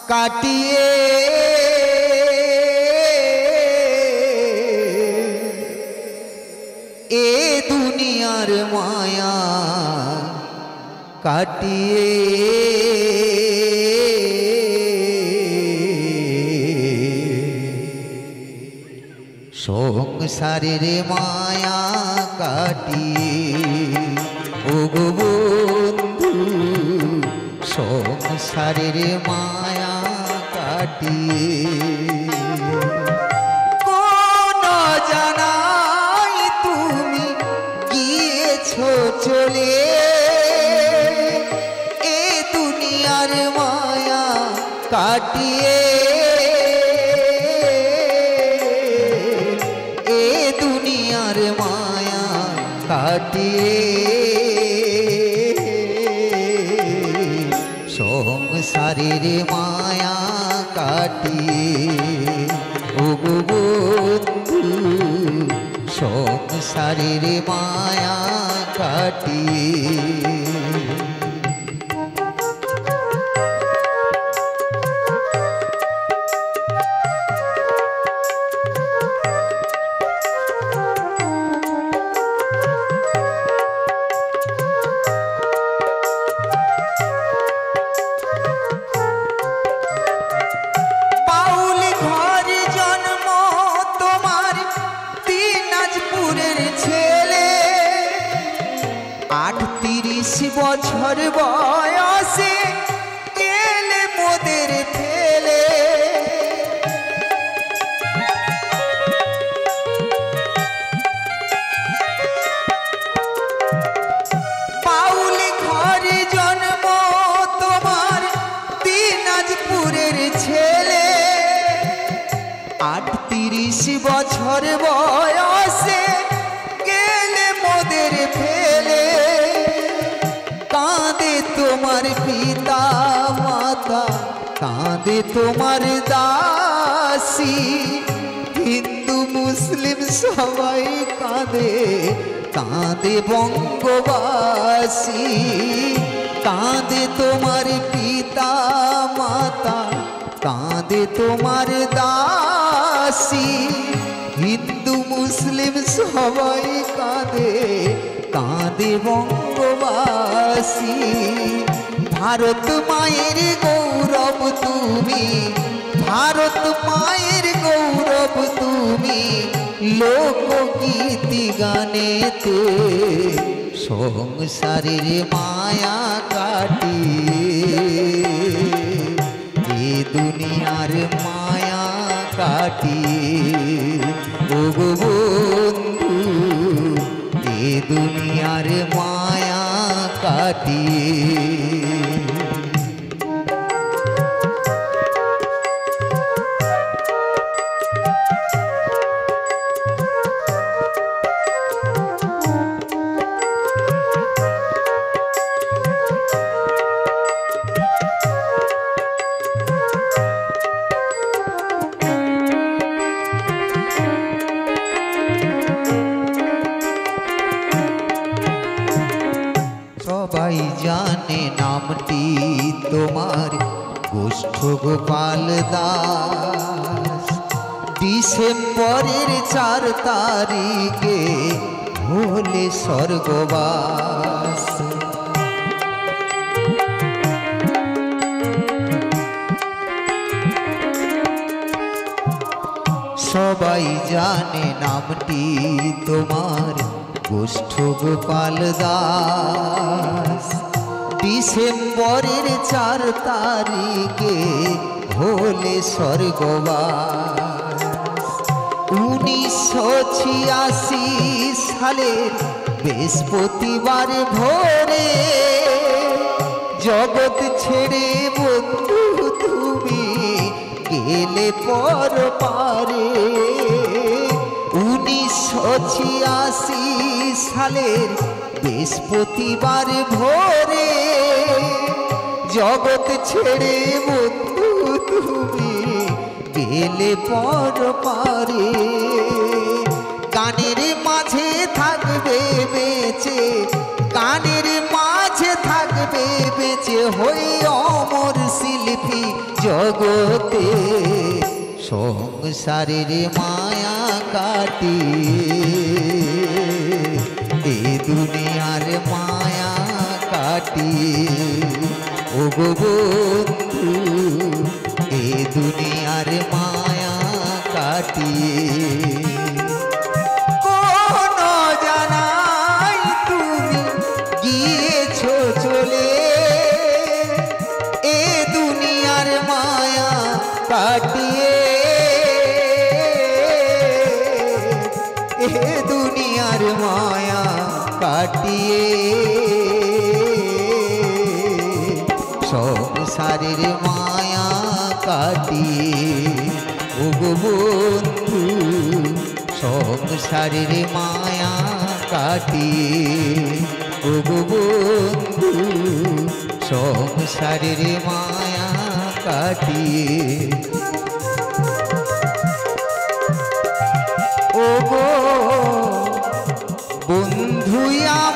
কাটিয়ে এ দুনিয়ার মায়া কাটিয়ে সংসারের মায়া কাটিয়ে ও গো বন্ধু সংসারের মায়া কাটিয়ে কোন জানাই তুমি গিয়েছো চলে এ দুনিয়ার মায়া কাটিয়ে মায়া কাটিয়ে সংসারের মায়া কাটিয়ে ও গো বন্ধু সংসারের মায়া কাটিয়ে বছর বয়সে গেলে মোদের ফেলে পাউলি ঘরে জন্ম তোমার দিনাজপুরের ছেলে 38 বছর বয়সে গেলে মোদের ফেলে কাঁদে তোমার পিতা মাতা কাঁদে তোমার দাসী হিন্দু মুসলিম সবাই কাঁদে কাঁদে বঙ্গবাসী কাঁদে তোমার পিতা মাতা কাঁদে তোমার দাসী হিন্দু মুসলিম সবাই কাঁদে কাঁদে বঙ্গবাসী ভারত মায়ের গৌরব তুমি ভারত মায়ের গৌরব তুমি লোকগীতি গানেতে সংসারের মায়া কাটিয়ে এ দুনিয়ার মায়া কাটিয়ে ও গো বন্ধু এ দুনিয়ার মায়া কাটিয়ে সবাই জানে নামটি তোমার গোষ্ঠ গোপাল দাস ডিসেম্বরের 4 তারিখে হলে স্বর্গবাস সবাই জানে নামটি তোমার গোষ্ঠ গোপাল দাস ডিসেম্বরের 4 তারিখে হলে স্বর্গবাস 1986 সালের বৃহস্পতিবার ভোরে জগৎ ছেড়ে বন্ধু তুমি গেলে পর পারে 1986 সালের বৃহস্পতিবার ভোরে জগৎ ছেড়ে বন্ধু তুমি গেলে পর পারে গানের মাঝে থাকবে বেঁচে গানের মাঝে থাকবে বেঁচে হয়ে অমর শিল্পী জয় জগতে সংসারের মায়া কাটিয়ে এ দুনিয়ার মায়া কাটিয়ে ও গো বন্ধু এ দুনিয়ার মায়া কাটিয়ে কোন জানাই তুমি গিয়েছো চলে এ দুনিয়ার মায়া কাটিয়ে এ দুনিয়ার মায়া কাটিয়ে সংসারের মায়া কাটিয়ে ও গো বন্ধু সংসারের মায়া কাটিয়ে ও গো বন্ধু সংসারের মায়া কাটিয়ে ও গো বন্ধু